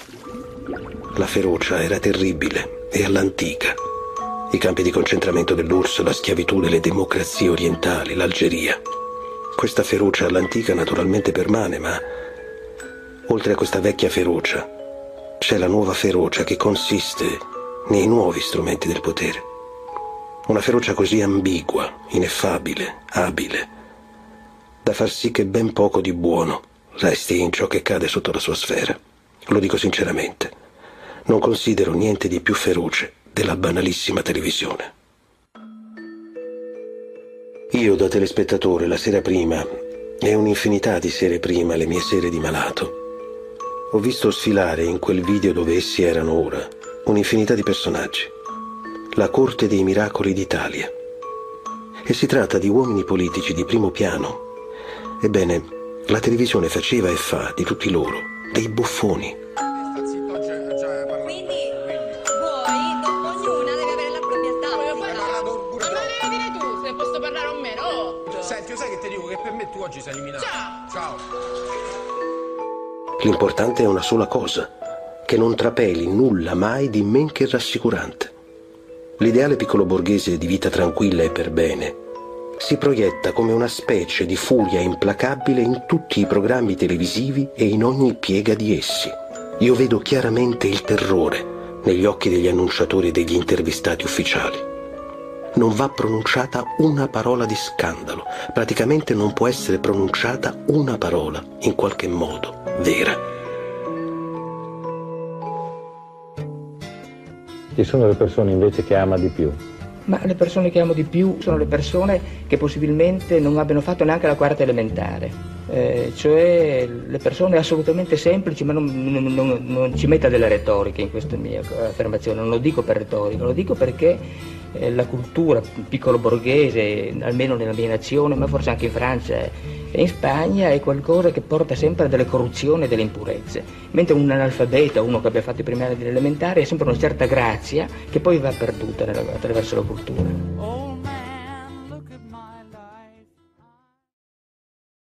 La ferocia era terribile e all'antica. I campi di concentramento dell'URSS, la schiavitù delle democrazie orientali, l'Algeria. Questa ferocia all'antica naturalmente permane, ma oltre a questa vecchia ferocia c'è la nuova ferocia che consiste nei nuovi strumenti del potere. Una ferocia così ambigua, ineffabile, abile, da far sì che ben poco di buono resti in ciò che cade sotto la sua sfera. Lo dico sinceramente, non considero niente di più feroce della banalissima televisione. Io da telespettatore la sera prima e un'infinità di sere prima, le mie sere di malato, ho visto sfilare in quel video dove essi erano ora un'infinità di personaggi. La corte dei miracoli d'Italia. E si tratta di uomini politici di primo piano. Ebbene, la televisione faceva e fa di tutti loro dei buffoni. Quindi voi, ognuna deve avere la propria tattica. Ma me ne devi dire tu, se posso parlare o meno. Oh. Senti, sai che ti dico? Che per me tu oggi sei eliminato. Ciao. L'importante è una sola cosa, che non trapeli nulla mai di men che rassicurante. L'ideale piccolo borghese di vita tranquilla e per bene si proietta come una specie di furia implacabile in tutti i programmi televisivi e in ogni piega di essi. Io vedo chiaramente il terrore negli occhi degli annunciatori e degli intervistati ufficiali. Non va pronunciata una parola di scandalo, praticamente non può essere pronunciata una parola, in qualche modo, vera. Chi sono le persone invece che ama di più? Ma le persone che amo di più sono le persone che possibilmente non abbiano fatto neanche la quarta elementare, cioè le persone assolutamente semplici, ma non ci metta della retorica in questa mia affermazione, non lo dico per retorica, lo dico perché la cultura piccolo borghese, almeno nella mia nazione, ma forse anche in Francia e in Spagna, è qualcosa che porta sempre a delle corruzioni e delle impurezze, mentre un analfabeta, uno che abbia fatto i primi anni dell'elementare, ha sempre una certa grazia che poi va perduta attraverso la cultura.